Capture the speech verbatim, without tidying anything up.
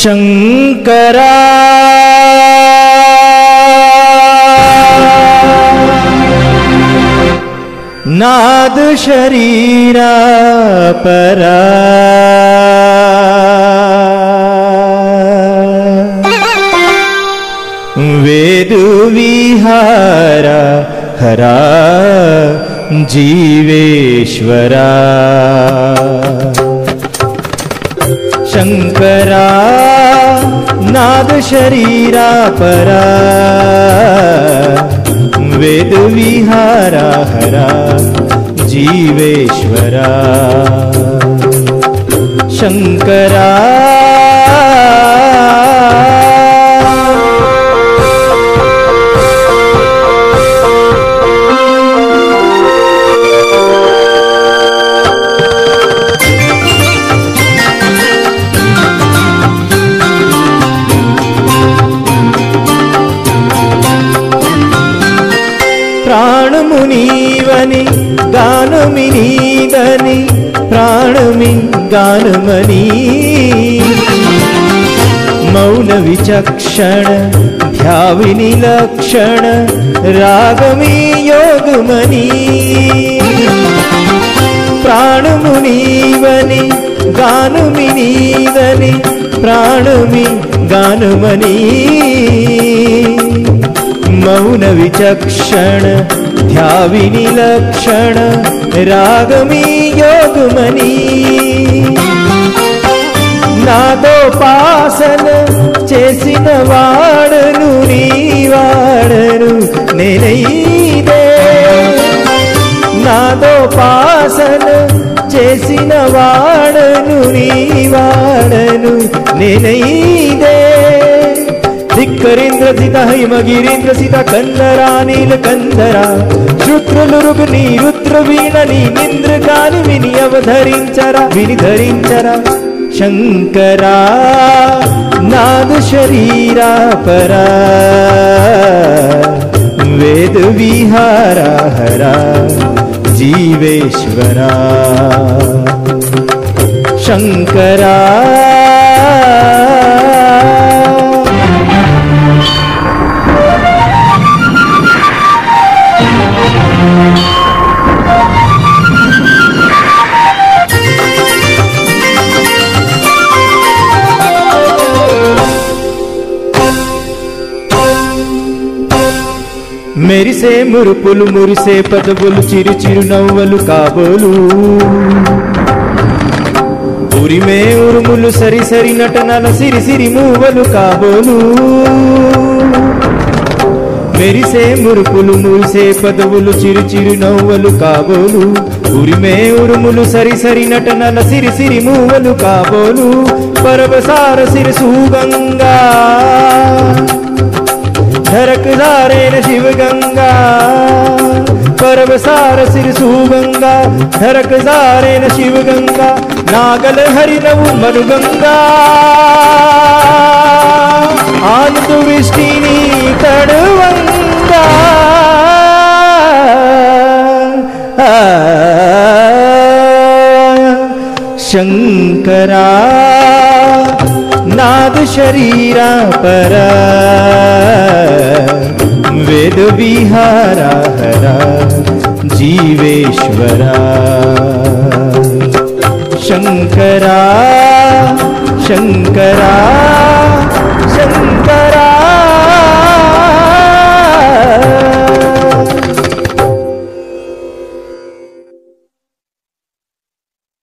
शंकरा नाद शरीरा परा वेद विहारा हरा जीवेश्वरा शंकरा नाद शरीरा परा वेद विहारा हरा जीवेश्वरा शंकरा प्राणमुनीवनि गानमिनीदनि प्राणमिन् गानमनी मौन विचक्षण ध्याविनी लक्षण रागमी योगमनी प्राणमुनीवनि गानमिनीदनि प्राणमिन् गानमनी मौन विचक्षण ध्याविनी लक्षण रागमी योगमनी नादोपासन చేసిన వాడను నీ వాడను నేనైదే నాదోపాసన చేసిన వాడను నీ వాడను నేనైదే धिक्करेन्द्र सिता हिमगिरीन्द्र सिता कंदरा नील कंदरा शुक्रुलुरुग नी रुद्र वीण नी निंद्र कानि विनि अवधरिंचरा विनि धरिंचरा शंकरा नाद शरीरा परा वेद विहारा हरा जीवेश्वरा शंकरा మెరిసే మురుపులు మురిసే పదవులు చిరు చిరు నవ్వలు కాబోలు ఉరిమే ఉరుములు సరి సరి నటనల సిరి సిరి మూవలు కాబోలు మెరిసే మురుపులు మురిసే పదవులు చిరు చిరు నవ్వలు కాబోలు ఉరిమే ఉరుములు సరి సరి నటనల సిరి సిరి మూవలు కాబోలు పరవసార సిరి సుగంగా धरकदारेन शिव गंगा परवसार सिर सुगंगा धरकदारेन शिव गंगा नागल हरिनवु मनु गंगा आनंद विष्टिनी तड़वंगा शंकरा नाद शरीरा परा वेद विहारा हरा जीवेश्वरा शंकरा शंकरा